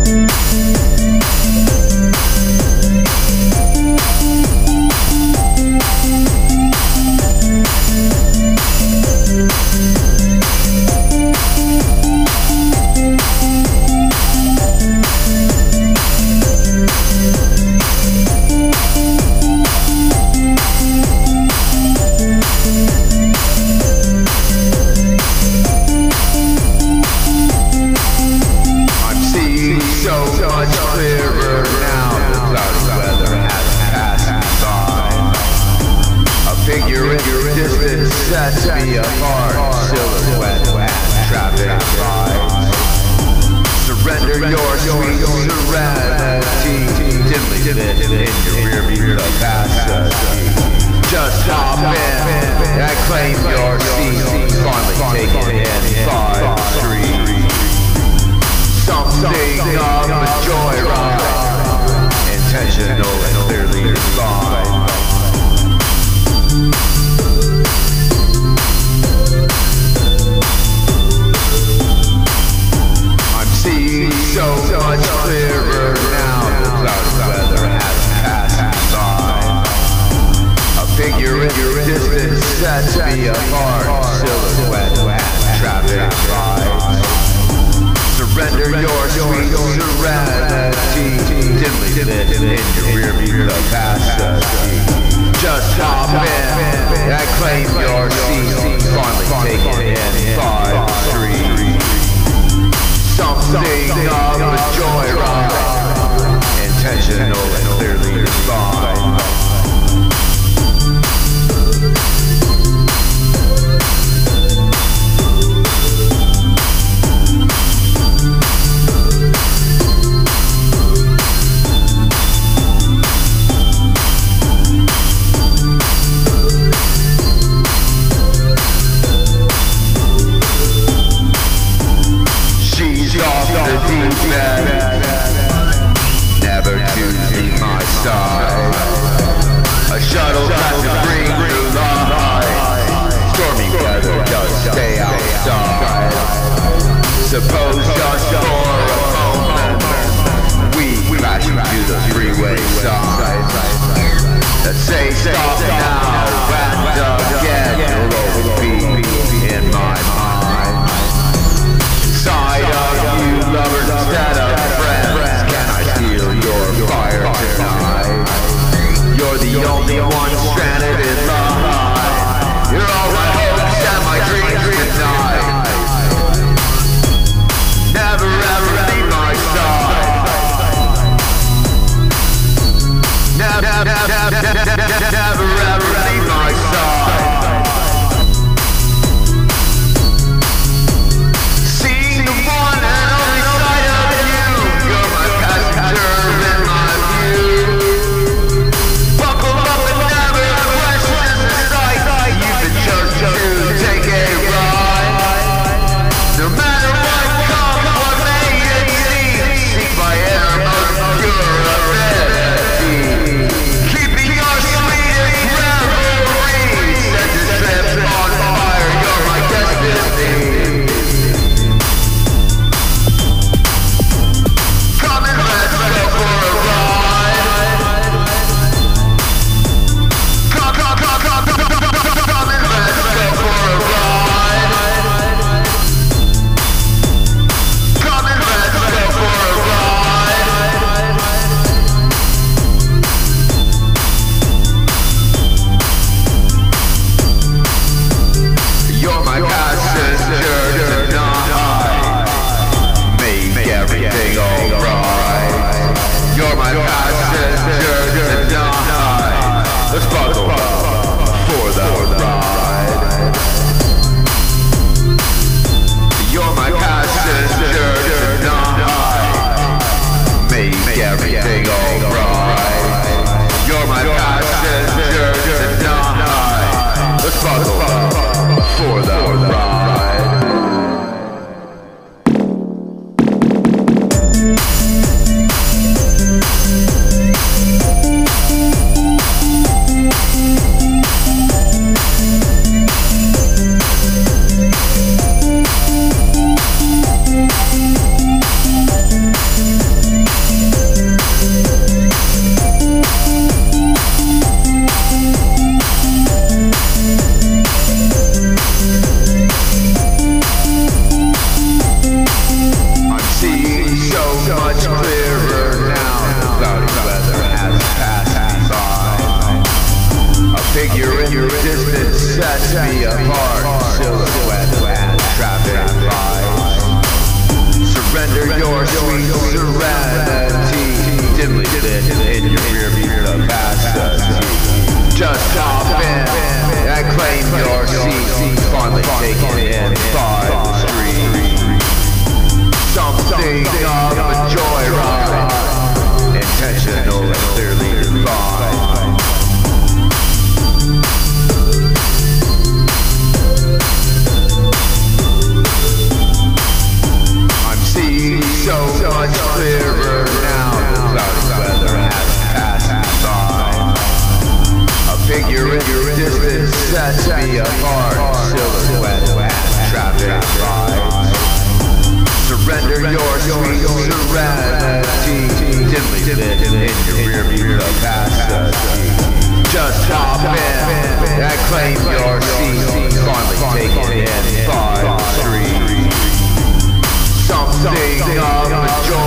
Sets me apart, silhouette and traffic lights. Surrender your sweet serenity, dimly lit in your rear view capacity. Just hop in and claim your seat, finally taking in by the street. Something of a joyride, intentional and clearly defined. So much clearer now, the cloudy weather has passed me by. A figure in your distance sets me apart, silhouette and traffic lights. Surrender your sweet serenity, dimly lit in your rear view capacity. Just hop in and claim your seat, finally taking in by the street. Something of a joyride, intentional and clearly defined. Off the deep end, never to leave my side. A shuttle has to bring you light. Stormy weather, just stay outside. Suppose just for a moment we crash into the freeway side. Let's say stop now and again, you'll always be in my mind. Side of you lovers instead of friends, can I feel your fire tonight? You're the only one stranded in line. You're all my hopes and my dreams tonight. Never ever claim your seat, finally taken in by the street. Something of a joy.